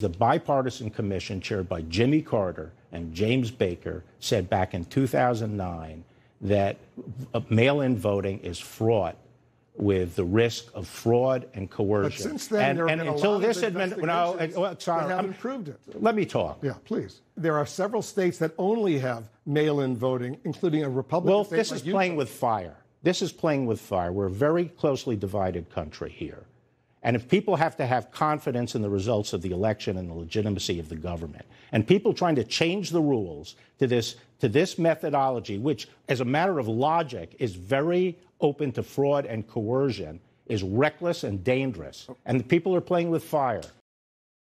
The bipartisan commission chaired by Jimmy Carter and James Baker said back in 2009 that mail-in voting is fraught with the risk of fraud and coercion. But since then, there have been until a lot this of investigations that haven't proved it. Let me talk. Yeah, please. There are several states that only have mail-in voting, including a Republican state like Utah. This is playing with fire. This is playing with fire. We're a very closely divided country here. And if people have to have confidence in the results of the election and the legitimacy of the government, and people trying to change the rules to this methodology, which, as a matter of logic, is very open to fraud and coercion, is reckless and dangerous. And the people are playing with fire.